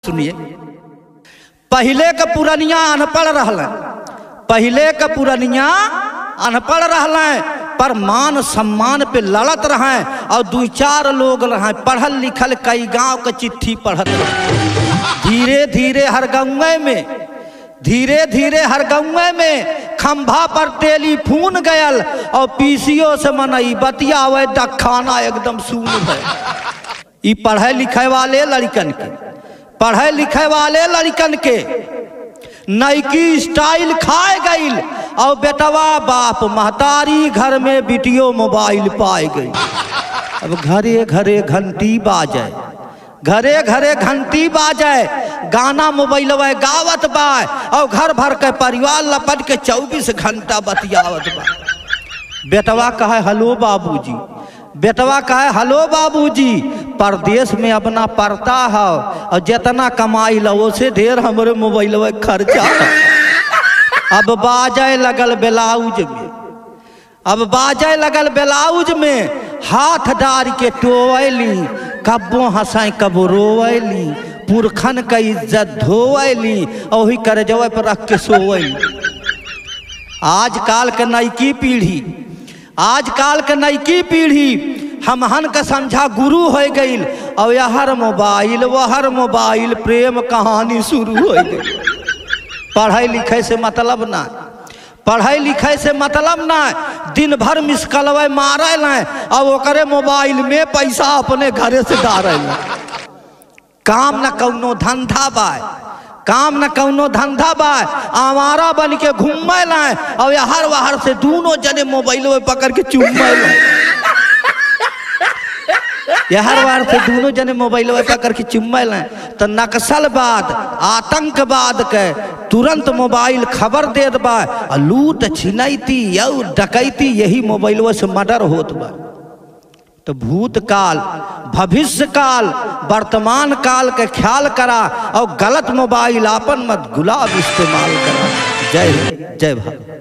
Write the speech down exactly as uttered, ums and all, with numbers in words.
सुनिए, पहले का पुरनिया अनपढ़ रहल, पहले का पुरनिया अनपढ़ रहल, पर मान सम्मान पे लड़त रहे और दो चार लोग रहे पढ़ल लिखल, कई गांव के चिट्ठी पढ़त रहे। धीरे धीरे हर गाँव में धीरे धीरे हर गाँव में खंभा पर टेलीफोन गयल और पीसीओ से मनई बतियावे खाना एकदम सुन है। ई पढ़े लिखे वाले लड़कन के पढ़े लिखे वाले लड़कन के नईकी स्टाइल खाए गईल और बेटवा बाप महतारी घर में वीडियो मोबाइल पाए गई। अब घरे घरे घंटी बाजे, घरे घरे घंटी बाजे, गाना मोबाइल गावत बा और घर भर के परिवार लपट के चौबीस घंटा बतियावत बा। बेटवा कहे हेलो बाबूजी, बेटवा कहे हेलो बाबूजी, परदेश में अपना पड़ता है और जितना कमाई लो से ढेर हमारे मोबाइल खर्चा। अब बाजे लगल ब्लाउज में, अब बाजे लगल ब्लाउज में हाथ डार के टोवली, कब्बो हंसाई कबो रोवली, पुरखन का इज्जत धोवली और ही कर जवे पर रख के सोवली। आजकल के नईकी पीढ़ी आजकल के नईकी पीढ़ी हमहन का समझा गुरु हो गई और यहर मोबाइल वहर मोबाइल प्रेम कहानी शुरू हो गई। पढ़ाई लिखे से मतलब ना, पढ़ाई लिखे से मतलब ना, दिन भर मिसकलवे मारे लाए और ओकरे मोबाइल में पैसा अपने घरे से डारे लाए। काम न कौनो धंधा बा, काम न कौनो धंधा बा, आवारा बन के घूमे लाए और हर वहर से दोनों जने मोबाइल में पकड़ के चूमे लाए। हर बार से दोनों जने मोबाइल में पकड़ के चुम्मे लाए तो नक्सलवाद आतंकवाद के तुरंत मोबाइल खबर दे बा, लूट छिनैती या डकैती यही मोबाइल से मर्डर होत बा। तो भूतकाल भविष्य काल वर्तमान काल के ख्याल करा और गलत मोबाइल आपन मत गुलाब इस्तेमाल करा। जय जय भारत।